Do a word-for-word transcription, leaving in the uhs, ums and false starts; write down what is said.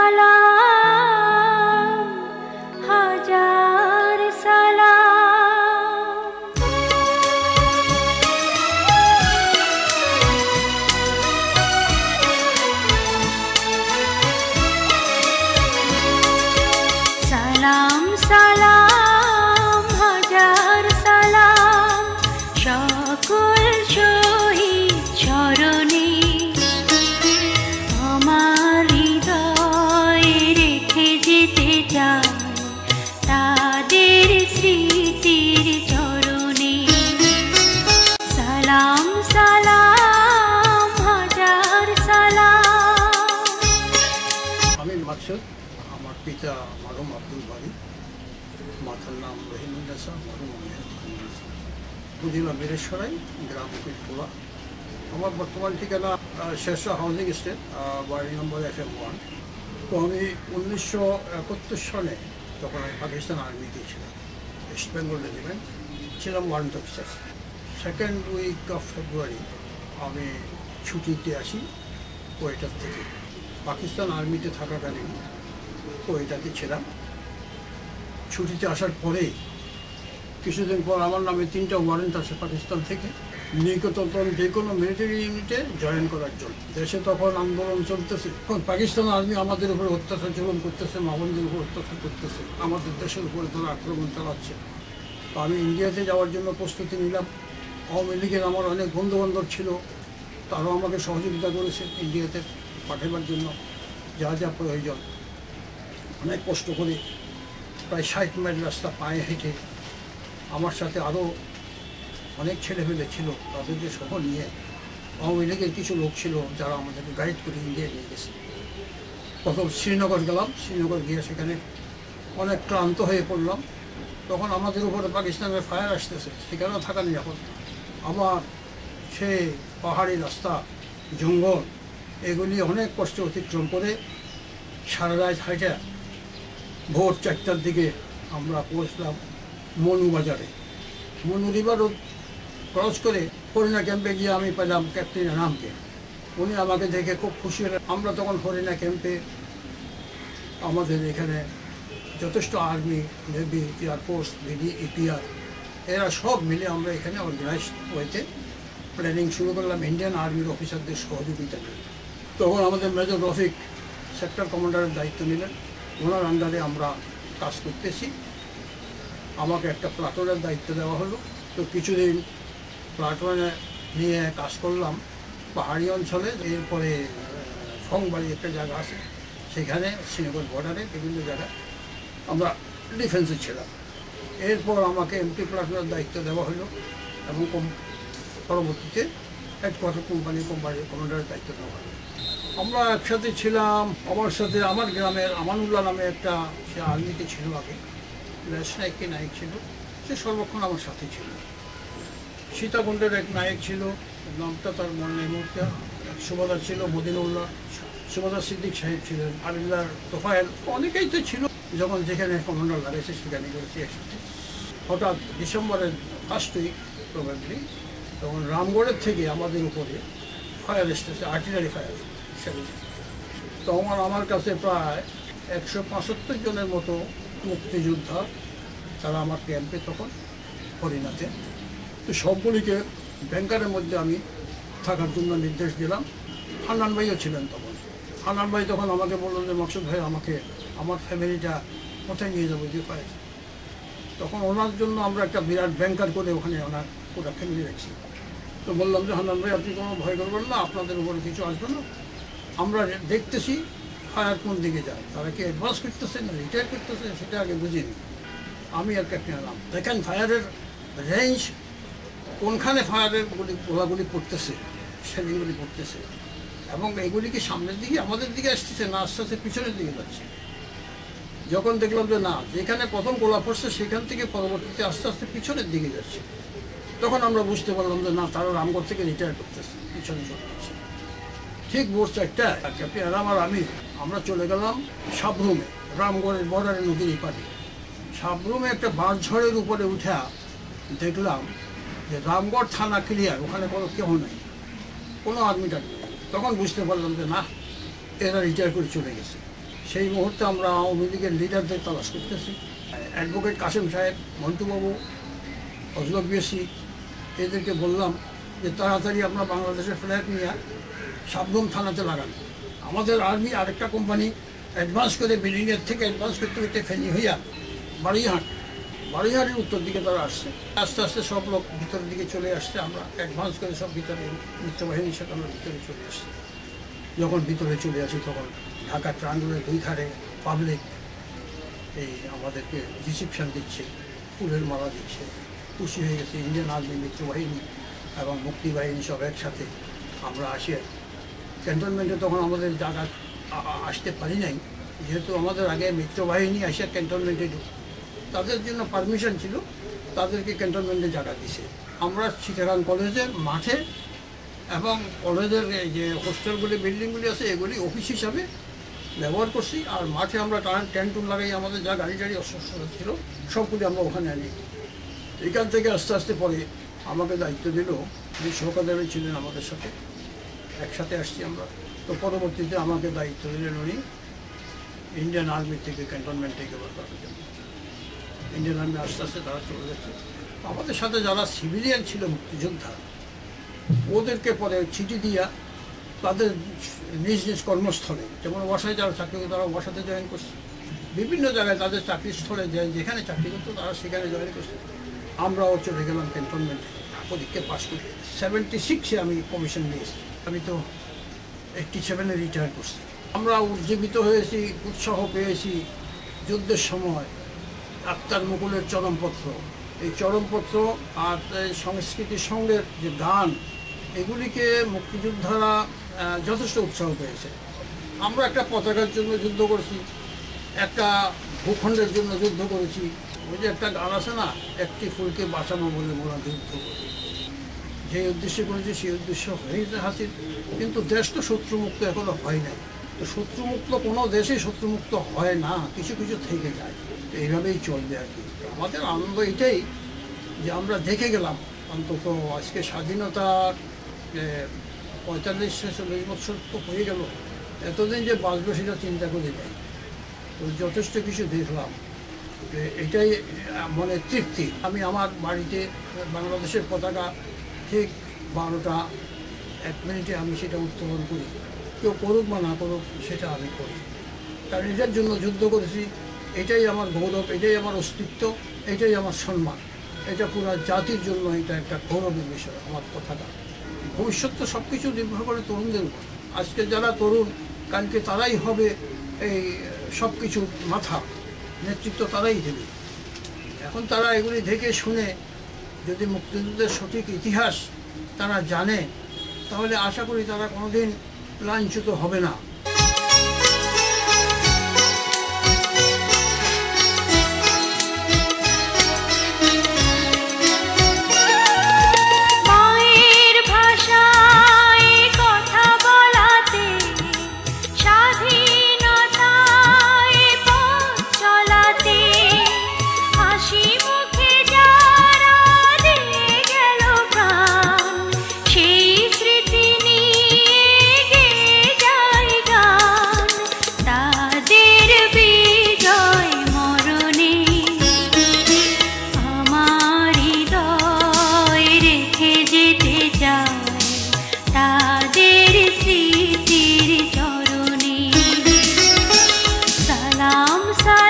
সালাম হাজার সালাম সালাম সালাম হাজার সালাম সকল শহীদ চরণে আমার হৃদয়ে রেখে যেতে চাই তাদের স্মৃতির চরণে সালাম সালাম হাজার সালাম। আমি মাকসুদ, আমার পিতা মরহুম আব্দুল বারী, মাতার নাম রহিমুন্নেসা, মরহুম উপজেলা বীরেশ্বরাই, গ্রাম পিটখোলা। আমার বর্তমান ঠিকানা শেরশাহ হাউজিং স্টেট, বাড়ি নম্বর এফ এম ওয়ান। তো আমি উনিশশো একাত্তর সালে তখন আমি পাকিস্তান আর্মিতে ছিলাম, ইস্ট বেঙ্গল রেজিমেন্ট, ছিলাম warrant officer. Second week of February আমি ছুটিতে আসি কোয়েটার থেকে। পাকিস্তান আর্মিতে থাকাকালীন কোয়েটাতে ছিলাম। ছুটিতে আসার পরেই কিছুদিন পর আমার নামে তিনটা ওয়ারেন্ট আসে পাকিস্তান থেকে, নিকটতম যে কোনো মিলিটারি ইউনিটে জয়েন করার জন্য। দেশে তখন আন্দোলন চলতেছে, তখন পাকিস্তান আর্মি আমাদের উপরে অত্যাচার জুলুম করতেছে, মামুনদের উপর অত্যাচার করতেছে, আমাদের দেশের উপরে তারা আক্রমণ চালাচ্ছে। তো আমি ইন্ডিয়াতে যাওয়ার জন্য প্রস্তুতি নিলাম। আওয়ামী লীগের আমার অনেক বন্ধুবান্ধব ছিল, তারাও আমাকে সহযোগিতা করেছে ইন্ডিয়াতে পাঠাবার জন্য যা যা প্রয়োজন। অনেক কষ্ট করে প্রায় ষাট মাইল রাস্তা পায়ে হেঁটে, আমার সাথে আরও অনেক ছেলেমেলে ছিল, তাদেরকে সহ নিয়ে আওয়ামী লীগের কিছু লোক ছিল যারা আমাদেরকে গাইড করে ইন্ডিয়া নিয়ে গেছে। প্রথম শ্রীনগর গেলাম, শ্রীনগর গিয়ে সেখানে অনেক ক্লান্ত হয়ে পড়লাম। তখন আমাদের উপরে পাকিস্তানের ফায়ার আসতেছে, সেখানেও থাকা নিরাপদ। আবার সে পাহাড়ি রাস্তা, জঙ্গল, এগুলি অনেক কষ্ট অতিক্রম করে সারা রাত হাইটা ভোর চারটার দিকে আমরা পৌঁছলাম মনু বাজারে। মনু রিভার ক্রস করে হরিণা ক্যাম্পে গিয়ে আমি পেলাম ক্যাপ্টেন রামকে। উনি আমাকে দেখে খুব খুশি হলেন। আমরা তখন হরিণা ক্যাম্পে, আমাদের এখানে যথেষ্ট army, navy, air force, BD, EPR, এরা সব মিলে আমরা এখানে অর্গানাইজ হয়েছে প্ল্যানিং শুরু করলাম ইন্ডিয়ান আর্মির অফিসারদের সহযোগিতা নিয়ে। তখন আমাদের মেজর রফিক সেক্টর কমান্ডারের দায়িত্ব নিলেন, ওনার আন্ডারে আমরা কাজ করতেছি। আমাকে একটা প্লাটুনের দায়িত্ব দেওয়া হলো। তো কিছুদিন প্লাটুনে নিয়ে কাজ করলাম পাহাড়ি অঞ্চলে। এরপরে ফংবাড়ি একটা জায়গা আছে, সেখানে শ্রীনগর বর্ডারে বিভিন্ন জায়গায় আমরা ডিফেন্সে ছিলাম। এরপর আমাকে এমটি প্লাটুনের দায়িত্ব দেওয়া হলো এবং পরবর্তীতে হেডকোয়ার্টার কোম্পানি কোম্পানির কমান্ডারের দায়িত্ব দেওয়া হলো। আমরা একসাথে ছিলাম। আমার সাথে আমার গ্রামের আমানুল্লাহ নামে একটা, সে আর্মিতে ছিল আগে, ন্যাশনাইকে নায়ক ছিল, সে সর্বক্ষণ আমার সাথে ছিল। সীতাকুণ্ডের এক নায়ক ছিল, নামটা তার মনে নেই মুহূর্তে, সুবাদার ছিল মদিনুল্লাহ, সুবাদার সিদ্দিক সাহেব ছিলেন, আবিল্লার তোফায়েল, অনেকেই তো ছিল। যখন যেখানে কমান্ডার লাগাইছে সেখানে করেছি একসাথে। হঠাৎ ডিসেম্বরের ফার্স্ট উইক প্রবাবলি, তখন রামগড়ের থেকে আমাদের উপরে ফায়ার এসতেছে, আর্টিলারি ফায়ার। তখন আমার কাছে প্রায় একশো পঁচাত্তর জনের মতো মুক্তিযোদ্ধা, তারা আমার ক্যাম্পে তখন হরিণাতে। তো সবগুলিকে ব্যাংকারের মধ্যে আমি থাকার জন্য নির্দেশ দিলাম। হান্নান ভাইও ছিলেন তখন। হান্নান ভাই তখন আমাকে বললেন যে মাকসুদ ভাই, আমাকে আমার ফ্যামিলিটা কোথায় নিয়ে যাবো যে পায়। তখন ওনার জন্য আমরা একটা বিরাট ব্যাংকার করে ওখানে ওনার পুরো ফ্যামিলি রাখছি। তো বললাম যে হান্নান ভাই, আপনি কোনো ভয় করবেন না, আপনাদের উপরে কিছু আসবে না, আমরা দেখতেছি ফায়ার কোন দিকে যায়, তারা কি অ্যাডভান্স করতেছে না রিটায়ার করতেছে সেটা আগে বুঝিনি। আমি আর ক্যাপ্টেন এলাম, দেখেন ফায়ারের রেঞ্জ কোনখানে ফায়ারের গুলি গোলাগুলি পড়তেছে, সেদিনগুলি পড়তেছে, এবং এগুলি কি সামনের দিকে আমাদের দিকে আসতেছে না আস্তে আস্তে পিছনের দিকে যাচ্ছে। যখন দেখলাম যে না, যেখানে প্রথম গোলা পড়ছে সেখান থেকে পরবর্তীতে আস্তে আস্তে পিছনের দিকে যাচ্ছে, তখন আমরা বুঝতে পারলাম যে না, তারা রামগড় থেকে রিটায়ার করতেছে, পিছনে চলে যাচ্ছে। ঠিক ভোর চারটায় ক্যাপ্টেন রাম আর আমি আমরা চলে গেলাম সাবরুমে, রামগড়ের বর্ডারে নদীর পাড়ে। সাবরুমে একটা বাঁশঝড়ের উপরে উঠা দেখলাম যে রামগড় থানা ক্লিয়ার, ওখানে কোনো কেউ নেই, কোনো আর্মি টার্মি নেই। তখন বুঝতে পারলাম যে না, এরা রিটায়ার করে চলে গেছে। সেই মুহূর্তে আমরা আওয়ামী লীগের লিডারদের তালাশ করতেছি। অ্যাডভোকেট কাসেম সাহেব, মন্টুবাবু, ফজলক বিএসি এদেরকে বললাম যে তাড়াতাড়ি আপনার বাংলাদেশের ফ্ল্যাগ নিয়ে সাবগম থানাতে লাগান। আমাদের আর্মি আরেকটা কোম্পানি অ্যাডভান্স করে বিল্ডিংয়ের থেকে অ্যাডভান্স করতে করতে ফেনি হইয়া বাড়িহাট বাড়িহাটের উত্তর দিকে তারা আসছে। আস্তে আস্তে সব লোক ভিতরের দিকে চলে আসছে। আমরা অ্যাডভান্স করে সব ভিতরে মিত্রবাহিনীর সাথে আমরা ভিতরে চলে আসছি। যখন ভিতরে চলে আসি তখন ঢাকা ট্রাঙ্গুলের দুই ধারে পাবলিক এই আমাদেরকে রিসিপশন দিচ্ছে, ফুলের মালা দিচ্ছে। খুশি হয়ে গেছে। ইন্ডিয়ান আর্মি, মিত্রবাহিনী এবং মুক্তিবাহিনী সব একসাথে আমরা আসি। ক্যান্টনমেন্টে তখন আমাদের জায়গা আসতে পারি নাই, যেহেতু আমাদের আগে মিত্রবাহিনী আসে ক্যান্টনমেন্টে তাদের জন্য পারমিশন ছিল, তাদেরকে ক্যান্টনমেন্টে জায়গা দিছে। আমরা চিটাগাং কলেজের মাঠে এবং কলেজের যে হোস্টেলগুলি বিল্ডিংগুলি আছে এগুলি অফিস হিসাবে ব্যবহার করছি। আর মাঠে আমরা টেন্ট টুন লাগাই আমাদের যা গাড়ি গাড়ি অস্ত্র ছিল সবগুলি আমরা ওখানে আনি। এখান থেকে আস্তে আস্তে পরে আমাকে দায়িত্ব দিল, যে সহকারী ছিলেন আমাদের সাথে, একসাথে আসছি আমরা। তো পরবর্তীতে আমাকে দায়িত্ব দিলেন উনি ইন্ডিয়ান আর্মি থেকে ক্যান্টনমেন্ট থেকে করার জন্য। ইন্ডিয়ান আর্মি আস্তে আস্তে তারা চলে যাচ্ছে। আমাদের সাথে যারা সিভিলিয়ান ছিল মুক্তিযোদ্ধা ওদেরকে পরে চিঠি দিয়া তাদের নিজ নিজ কর্মস্থলে, যেমন ওয়াসায় যারা চাকরি করতো তারা ওয়াসাতে জয়েন করছে। বিভিন্ন জায়গায় তাদের চাকরির স্থলে যেখানে চাকরি করতো তারা সেখানে জয়েন করছে। আমরাও চলে গেলাম ক্যান্টনমেন্টে পরীক্ষা পাস করি। সেভেন্টি সিক্সে আমি কমিশন নিয়েছি। আমি তো এইটটি সেভেনে রিটায়ার করছি। আমরা উজ্জীবিত হয়েছি, উৎসাহ পেয়েছি যুদ্ধের সময়। আক্তার মুকুলের চরমপত্র, এই চরমপত্র আর সংস্কৃতির সঙ্গে যে গান, এগুলিকে মুক্তিযোদ্ধারা যথেষ্ট উৎসাহ পেয়েছে। আমরা একটা পতাকার জন্য যুদ্ধ করেছি, একটা ভূখণ্ডের জন্য যুদ্ধ করেছি। ওই যে একটা গান আছে না, একটি ফুলকে বাঁচাবো বলে মোরা যুদ্ধ করি। যে উদ্দেশ্যে করেছি সেই উদ্দেশ্য হয়েছে হাসিল, কিন্তু দেশ তো শত্রুমুক্ত এখনো হয় নাই। তো শত্রুমুক্ত কোনো দেশেই শত্রুমুক্ত হয় না, কিছু কিছু থেকে যায়। তো এইভাবেই চলবে আর কি। আমাদের আনন্দ এটাই যে আমরা দেখে গেলাম অন্তত আজকে স্বাধীনতার পঁয়তাল্লিশ চল্লিশ বছর তো হয়ে গেল, এতদিন যে বাঁচবো সেটা চিন্তা করে যাই। তো যথেষ্ট কিছু দেখলাম, এটাই মনে তৃপ্তি। আমি আমার বাড়িতে বাংলাদেশের পতাকা ঠিক বারোটা এক মিনিটে আমি সেটা উত্তোলন করি। কেউ করুক বা না করুক সেটা আমি করি, কারণ এটার জন্য যুদ্ধ করেছি। এটাই আমার গৌরব, এটাই আমার অস্তিত্ব, এটাই আমার সম্মান। এটা পুরো জাতির জন্য এটা একটা গৌরবের বিষয় আমার পতাকা। ভবিষ্যৎ তো সব কিছু নির্ভর করে তরুণদের উপর। আজকে যারা তরুণ, কালকে তারাই হবে এই সব কিছুর মাথা, নেতৃত্ব তারাই দেবে। এখন তারা এগুলি দেখে শুনে যদি মুক্তিযুদ্ধের সঠিক ইতিহাস তারা জানে, তাহলে আশা করি তারা কোনোদিন লাঞ্ছিত হবে না। তাদের স্মৃতির চরণে সালাম সালাম।